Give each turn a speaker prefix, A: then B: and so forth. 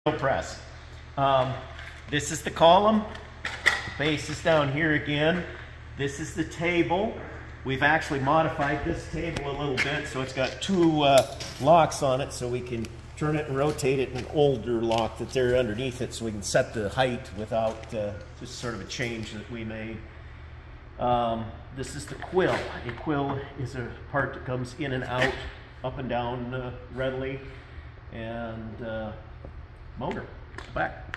A: press. This is the column. The base is down here again. This is the table. We've actually modified this table a little bit, so it's got two locks on it, so we can turn it and rotate it, an older lock that's there underneath it, so we can set the height without just sort of a change that we made. This is the quill. A quill is a part that comes in and out, up and down readily, and motor back.